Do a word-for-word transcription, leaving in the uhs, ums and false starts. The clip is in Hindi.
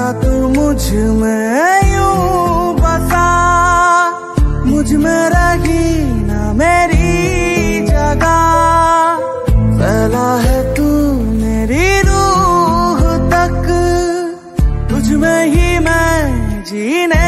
आजा तू मुझ में यूं बसा, मुझ में रही ना मेरी जगह, फैला है तू मेरी रूह तक, तुझ में ही मैं जीने